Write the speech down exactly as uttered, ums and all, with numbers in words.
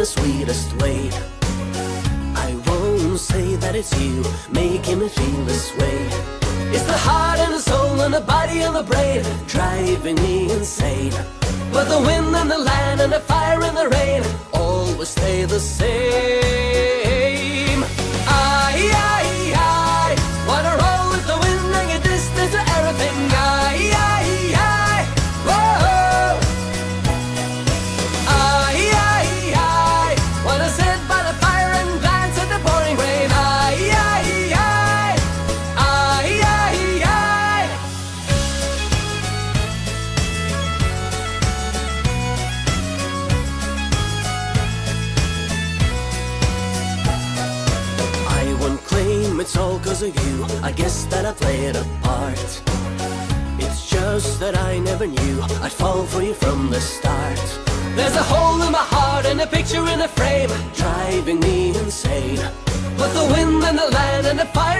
the sweetest way. I won't say that it's you making me feel this way. It's the heart and the soul and the body and the brain driving me insane. But the wind and the land and the fire and the rain always stay the same. I, I, I wanna roll with the wind and get distance to everything. I, I, I, whoa. I, I, I wanna sit by the fire and glance at the pouring rain. I, I, I, I, I, I. I won't claim it's all cause of you. I guess that I played a part. It's just that I never knew I'd fall for you from the start. There's a hole in my heart and a picture in a frame driving me insane. But the wind and the land and the fire